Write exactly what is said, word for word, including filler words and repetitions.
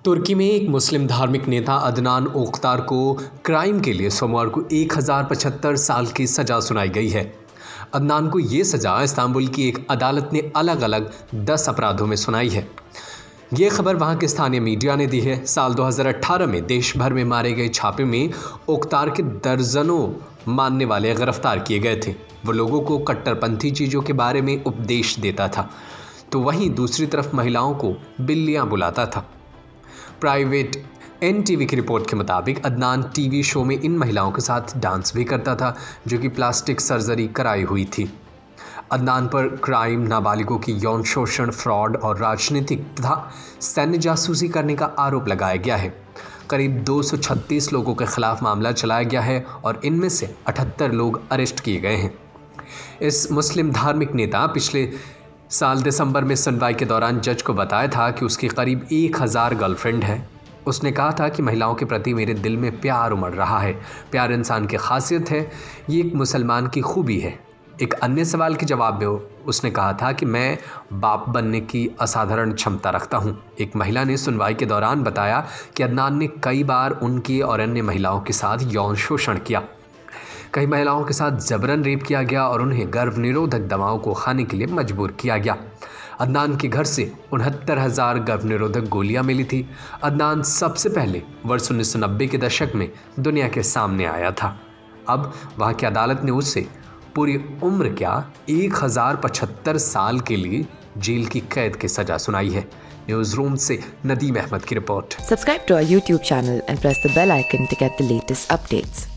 तुर्की में एक मुस्लिम धार्मिक नेता अदनान ओक्तार को क्राइम के लिए सोमवार को एक हज़ार पचहत्तर साल की सज़ा सुनाई गई है। अदनान को ये सज़ा इस्तांबुल की एक अदालत ने अलग अलग दस अपराधों में सुनाई है। ये खबर वहाँ के स्थानीय मीडिया ने दी है। साल दो हज़ार अठारह में देश भर में मारे गए छापे में ओक्तार के दर्जनों मानने वाले गिरफ्तार किए गए थे। वो लोगों को कट्टरपंथी चीज़ों के बारे में उपदेश देता था, तो वहीं दूसरी तरफ महिलाओं को बिल्लियाँ बुलाता था। प्राइवेट एनटीवी की रिपोर्ट के मुताबिक अदनान टीवी शो में इन महिलाओं के साथ डांस भी करता था, जो कि प्लास्टिक सर्जरी कराई हुई थी। अदनान पर क्राइम, नाबालिगों की यौन शोषण, फ्रॉड और राजनीतिक तथा सैन्य जासूसी करने का आरोप लगाया गया है। करीब दो सौ छत्तीस लोगों के खिलाफ मामला चलाया गया है और इनमें से अठहत्तर लोग अरेस्ट किए गए हैं। इस मुस्लिम धार्मिक नेता पिछले साल दिसंबर में सुनवाई के दौरान जज को बताया था कि उसकी करीब एक हज़ार गर्लफ्रेंड है। उसने कहा था कि महिलाओं के प्रति मेरे दिल में प्यार उमड़ रहा है। प्यार इंसान की खासियत है, ये एक मुसलमान की खूबी है। एक अन्य सवाल के जवाब में उसने कहा था कि मैं बाप बनने की असाधारण क्षमता रखता हूँ। एक महिला ने सुनवाई के दौरान बताया कि अदनान ने कई बार उनकी और अन्य महिलाओं के साथ यौन शोषण किया। कई महिलाओं के साथ जबरन रेप किया गया और उन्हें गर्भ निरोधक दवाओं को खाने के लिए मजबूर किया गया। अदनान के घर से उनहत्तर हज़ार गर्भ निरोधक गोलियां मिली थी। अदनान सबसे पहले वर्ष उन्नीस सौ नब्बे के दशक में दुनिया के सामने आया था। अब वहाँ की अदालत ने उससे पूरी उम्र क्या एक हज़ार पचहत्तर साल के लिए जेल की कैद की सजा सुनाई है। न्यूज़ रूम से नदीम अहमद की रिपोर्ट। Subscribe to our YouTube channel and press the bell icon to get the latest updates.